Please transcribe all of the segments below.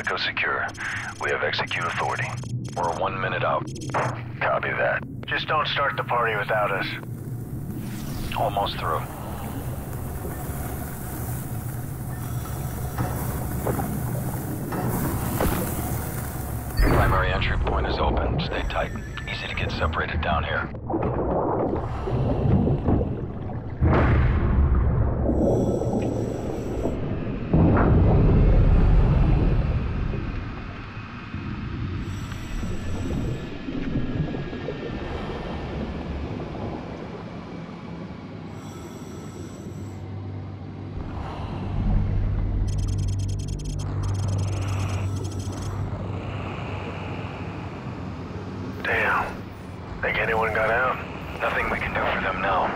Echo secure. We have execute authority. We're 1 minute out. Copy that. Just don't start the party without us. Almost through. Primary entry point is open. Stay tight. Easy to get separated down here. Damn. Think anyone got out? Nothing we can do for them now.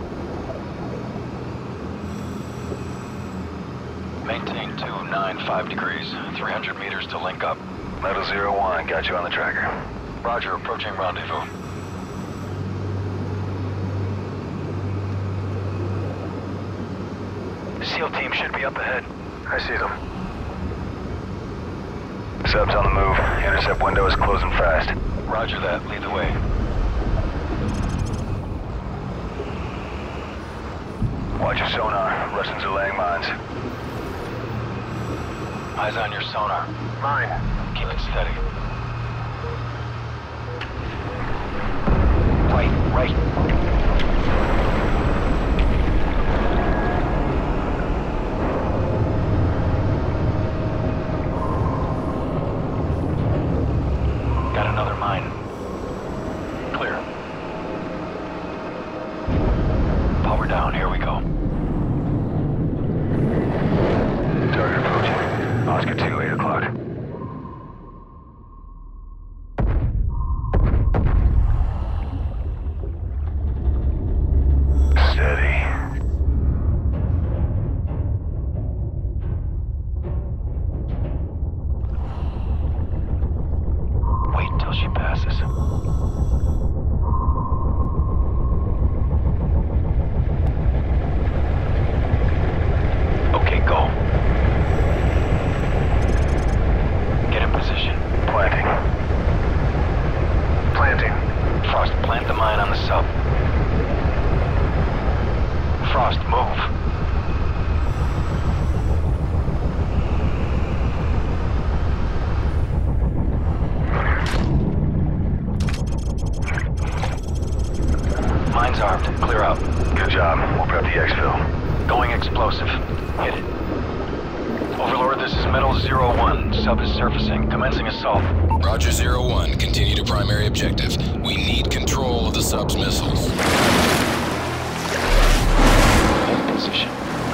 Maintain 295 degrees, 300 meters to link up. Metal 01, got you on the tracker. Roger, approaching rendezvous. SEAL team should be up ahead. I see them. Sub's on the move. Intercept window is closing fast. Roger that. Lead the way. Watch your sonar. Russians are laying mines. Eyes on your sonar. Mine. Keep it steady. Right. Got another mine. Clear. Power down. Here we go. Target approaching. Oscar 2, 8 o'clock. Steady. Wait till she passes. Okay, go. Get in position. Planting. Planting. Frost, plant the mine on the sub. Frost, move. Mine's armed. Clear out. Good job. We'll prep the exfil. Going explosive. Hit it. Overlord, this is Metal 01. Sub is surfacing. Commencing assault. Roger 01. Continue to primary objective. We need control of the sub's missiles. Hold position.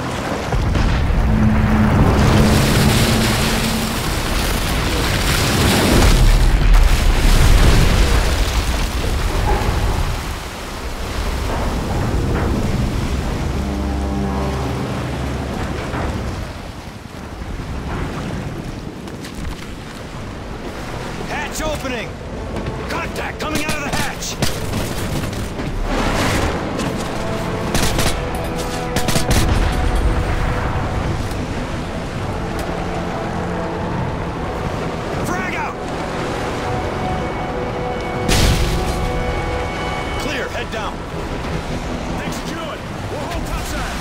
Hatch opening! Contact coming out of the hatch! Frag out! Clear, head down. Execute! We'll hold topside!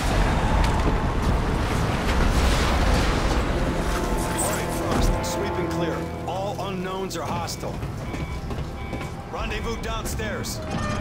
All right, Frost, sweep and clear. All unknowns are hostile. Rendezvous downstairs.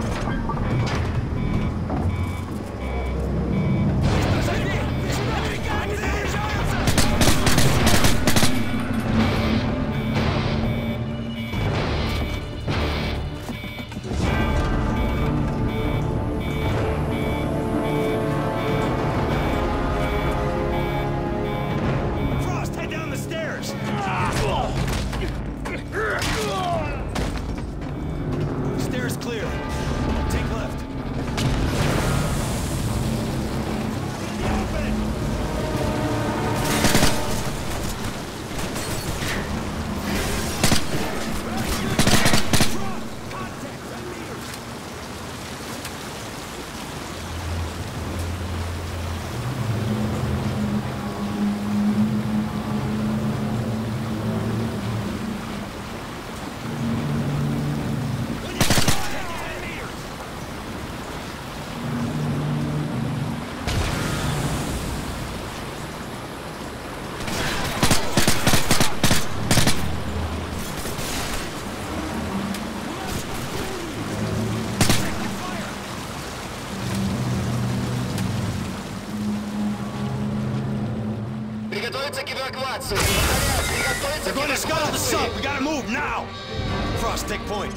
Frost, head down the stairs. Stairs clear. Take left. They're going to scuttle the sub. We gotta move now. Frost, take point.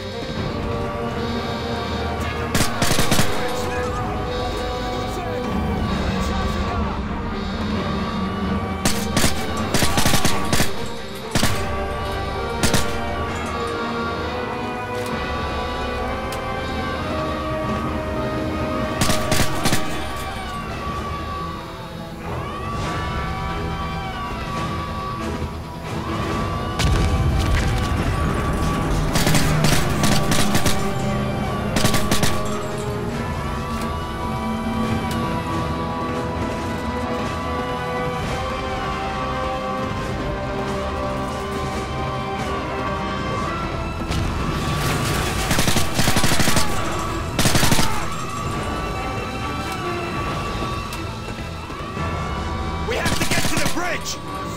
Bridge!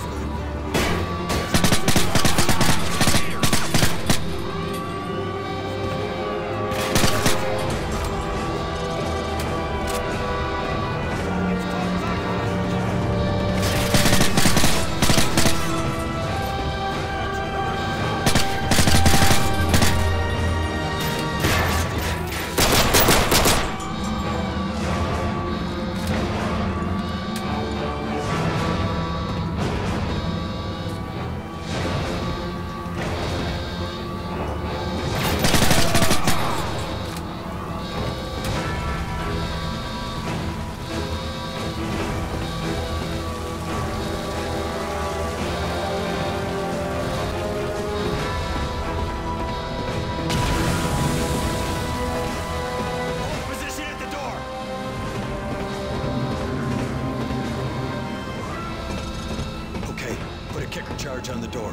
Kicker charge on the door.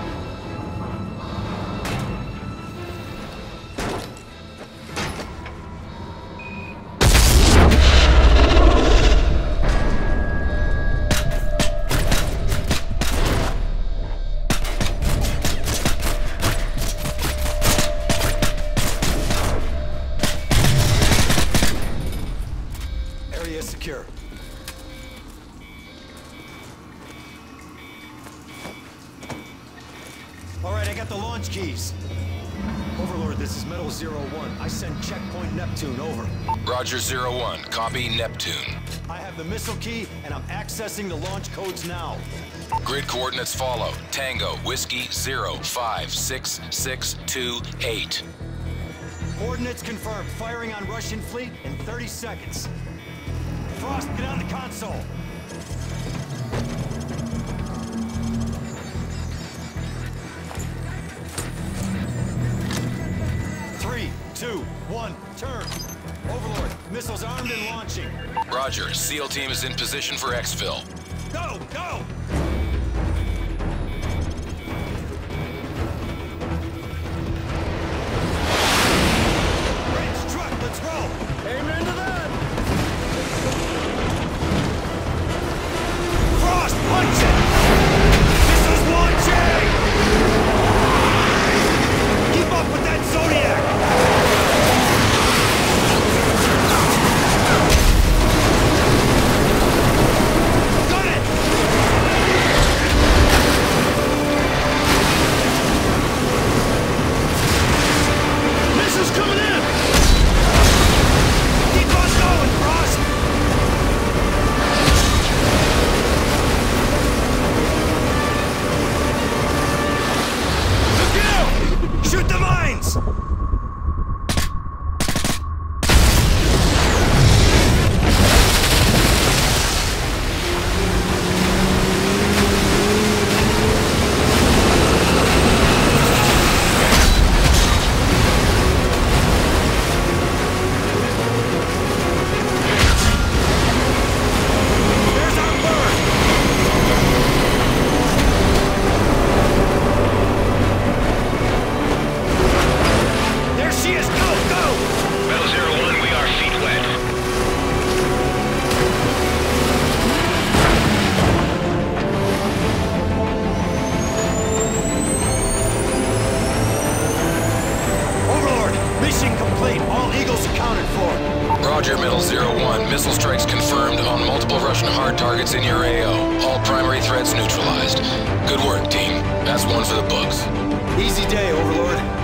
Area secure. All right, I got the launch keys. Overlord, this is Metal 01. I send checkpoint Neptune, over. Roger 01, copy Neptune. I have the missile key, and I'm accessing the launch codes now. Grid coordinates follow. Tango, Whiskey 0566228. Coordinates confirmed. Firing on Russian fleet in 30 seconds. Frost, get on the console. Three, two, one, turn. Overlord, missiles armed and launching. Roger, SEAL team is in position for exfil. Go, go! Bridge, truck, let's roll! Amen to that! Frost, punch it! Missiles launching! Keep up with that Zodiac! Got it! Hostiles accounted for. Roger, Metal 01. Missile strikes confirmed on multiple Russian hard targets in your AO. All primary threats neutralized. Good work, team. That's one for the books. Easy day, Overlord.